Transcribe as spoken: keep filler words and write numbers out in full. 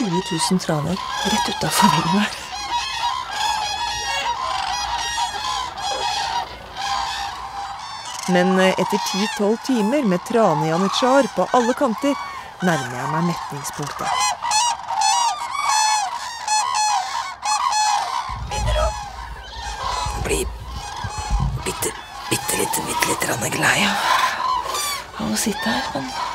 tjue tusen traner rett utenfor veggen her. Men etter ti tolv timer med tranejanitsjar på alle kanter, nærmer jeg meg metningspunktet. Begynner å bli bitte, bitte litt, bitte litt glad av å sitte her, men